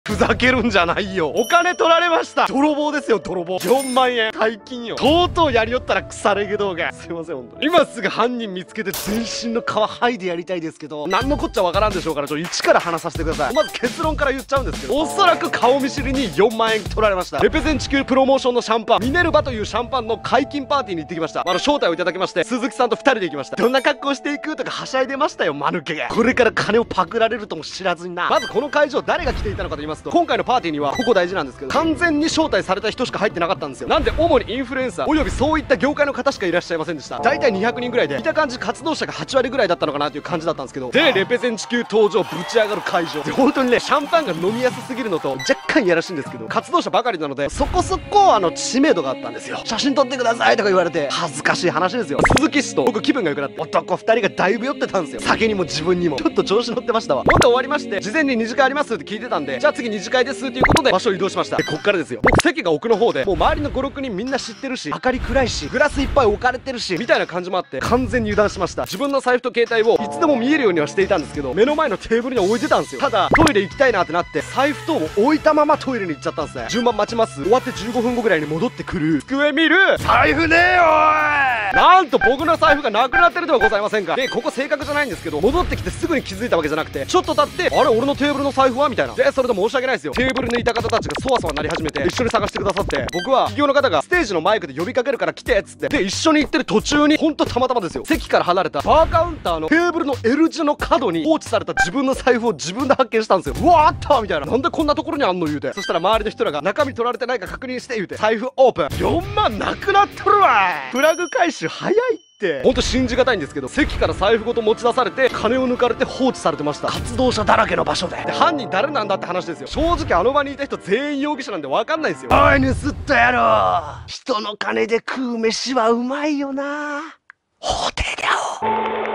ふざけるんじゃないよ。お金取られました。泥棒ですよ、泥棒。4万円大金よ。とうとうやりよったら腐れ毛動画。すいません、ほんとに。今すぐ犯人見つけて全身の皮剥いでやりたいですけど、何のこっちゃわからんでしょうから、一から話させてください。まず結論から言っちゃうんですけど、おそらく顔見知りに4万円取られました。レペゼン地球プロモーションのシャンパン、ミネルヴァというシャンパンの解禁パーティーに行ってきました。招待をいただきまして、鈴木さんと2人で行きました。どんな格好していくとかはしゃいでましたよ、間抜けが。これから金をパクられるとも知らずにな。まずこの会場誰が来ていたのかと言いますと、今回のパーティーにはここ大事なんですけど、完全に招待された人しか入ってなかったんですよ。なんで主にインフルエンサーおよびそういった業界の方しかいらっしゃいませんでした。大体200人ぐらいで、見た感じ活動者が8割ぐらいだったのかなという感じだったんですけど、でレペゼン地球登場、ぶち上がる会場で、本当にねシャンパンが飲みやすすぎるのと若干いやらしいんですけど、活動者ばかりなのでそこそこ知名度があったんですよ。写真撮ってくださいとか言われて恥ずかしい話ですよ。鈴木氏と僕気分が良くなって男2人がだいぶ酔ってたんですよ。酒にも自分にもちょっと調子乗ってましたわ。ほんで終わりまして、事前に2次会ありますって聞いてたんで、じゃあ次2次会ですっていうことで場所を移動しました。でこっからですよ。僕席が奥の方で、もう周りの56人みんな知ってるし、明かり暗いし、グラスいっぱい置かれてるしみたいな感じもあって、完全に油断しました。自分の財布と携帯をいつでも見えるようにはしていたんですけど、目の前のテーブルに置いてたんですよ。ただトイレ行きたいなってなって、財布等を置いたままトイレに行っちゃったんですね。順番待ちます。終わって15分後ぐらいに戻ってくる。机見る、財布ねえよおい。なんと僕の財布がなくなってるではございませんか。でここ正確じゃないんですけど、戻ってきてすぐに気づいたわけじゃなくて、ちょっと経って、あれ俺のテーブルの財布はみたいな。でそれで申し訳ないですよ。テーブルにいた方たちがそわそわなり始めて、一緒に探してくださって、僕は企業の方がステージのマイクで呼びかけるから来てっつって、で一緒に行ってる途中に、ほんとたまたまですよ、席から離れたバーカウンターのテーブルの L 字の角に放置された自分の財布を自分で発見したんですよ。うわあったみたいな。なんでこんなところにあんの言うて、そしたら周りの人らが中身取られてないか確認して言うて、財布オープン。4万なくなっとるわ。プラグ回収早いってほんと信じがたいんですけど、席から財布ごと持ち出されて、金を抜かれて放置されてました。活動者だらけの場所で。犯人誰なんだって話ですよ。正直あの場にいた人全員容疑者なんで分かんないですよ。おい盗った野郎、人の金で食う飯はうまいよな。法廷だよ。